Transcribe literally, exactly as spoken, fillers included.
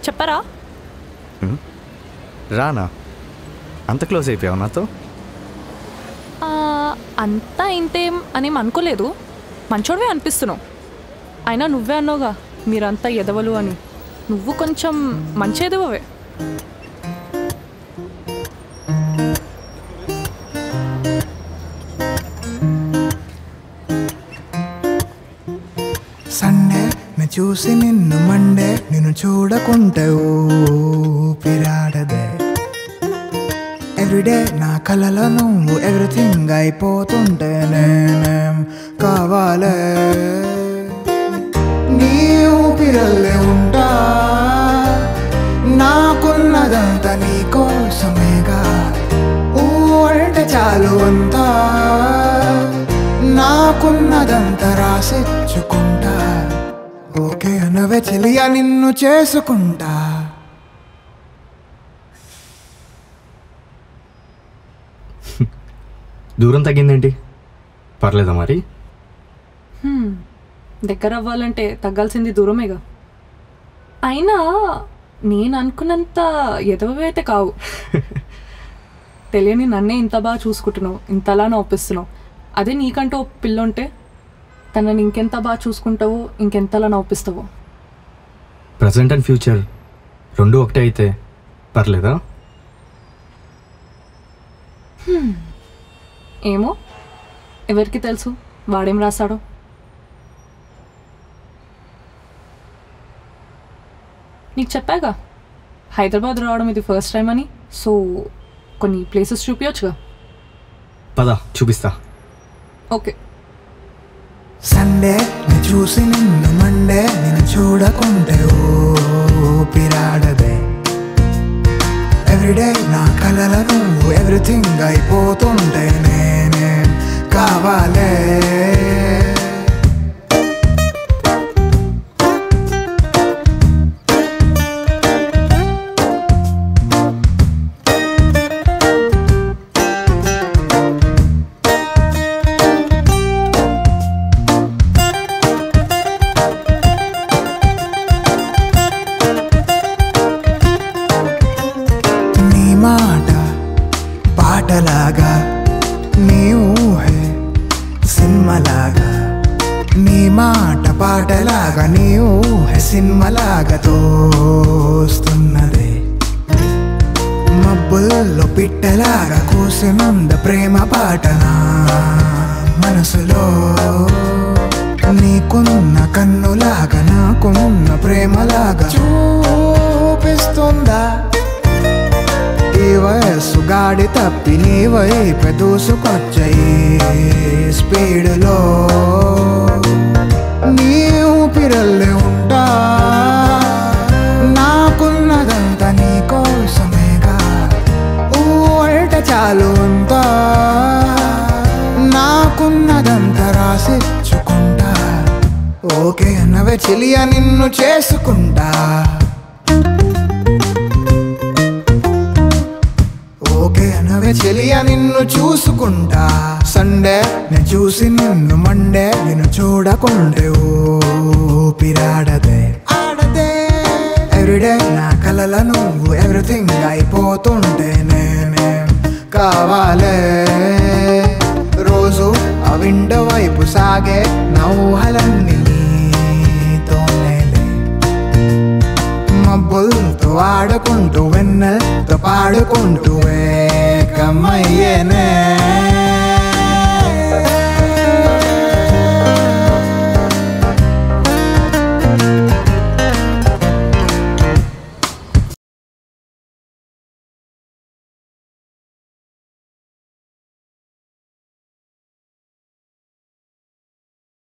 చెప్పరా? రానా? అంత క్లోజ్ అయిపోయావు నాతో? అంతా ఇంతేం అనేం అనుకోలేదు. మంచోడివే అనిపిస్తున్నావు. అయినా నువ్వే అన్నావుగా మీరంతా ఎదవలు అని. నువ్వు కొంచెం మంచి ఎదవవే. సండే నే చూసి నిన్ను మండే, నిన్ను చూడకుంటే ఊపిరాడదే. ఎవ్రీడే నా కలలో నువ్వు ఎవ్రీథింగ్ అయిపోతుంటే నేనేం కావాలే. నీ ఊపిరల్లే ఉంటా, నాకున్నదంతా నీ కోసమేగా. ఊ అంటే చాలు అంతా, నాకున్నదంతా రాసిచ్చుకుంటా. ఓకే అనవే చెలియా నిన్ను చేసుకుంటా. దూరం తగ్గిందేంటి? పర్లేదా మరి? దగ్గర అవ్వాలంటే తగ్గాల్సింది దూరమేగా. అయినా నేను అనుకున్నంత ఎదవే అయితే కావు. తెలియని నన్నే ఇంత బాగా చూసుకుంటున్నావు, ఇంతలా నవ్విస్తున్నావు. అదే నీకంటూ ఒక పిల్ల ఉంటే తనని ఇంకెంత బాగా చూసుకుంటావో, ఇంకెంతలా నవ్విస్తావో. ప్రజెంట్ అండ్ ఫ్యూచర్ రెండు ఒకటే అయితే పర్లేదా? ఏమో, ఎవరికి తెలుసు వాడేం రాశాడో. నీకు చెప్పాగా హైదరాబాద్ రావడం ఇది ఫస్ట్ టైం అని. సో కొన్ని ప్లేసెస్ చూపించచ్చుగా. పదా చూపిస్తా. ఓకే. సండే నే చూసి నిన్ను మండే, నిన్ను చూడకుంటే ఊపిరాడదే. ఎవ్రీడే నా కలల నువ్వు ఎవ్రీథింగ్ అయిపోతుంటే నేనేం కావాలే. పాటలాగా నీ ఊహే సినిమలాగా, నీ మాట పాటలాగా నీ ఊహే సినిమలాగా తోస్తున్నదే. మబ్బుల్లో పిట్టలాగా కూసినుంద ప్రేమ పాటనా మనసులో. నీకున్న కన్నులాగా నాకున్న ప్రేమలాగా చూపిస్తుందా. ఈ వయస్సు గాడి తప్పి నీ వైపు దూసుకొచ్చే స్పీడులో. నీ ఊపిరల్లే ఉంటా, నాకున్నదంతా నీ కోసమేగా. ఊ అంటే చాలు అంతా, నాకున్నదంతా రాసిచ్చుకుంటా. ఓకే అన్నవే చెలియా నిన్ను చేసుకుంటా. ఓకే అనవే చెలియా నిన్ను చూసుకుంటా. సండే నేను చూసి నిన్ను మండే, నిన్ను చూడకుంటే ఊపిరాడదే. ఆడదే ఎవ్రీడే నా కలల నువ్వు ఎవ్రీథింగ్ అయిపోతుంటే నేనేం కావాలే. రోజు ఆ విండో వైపు సాగే నవ్వులన్నీ నీతోనేలే. మబ్బులతో ఆడుకుంటూ వెన్నెలతో పాడుకుంటూ ఏకమయ్యేనే.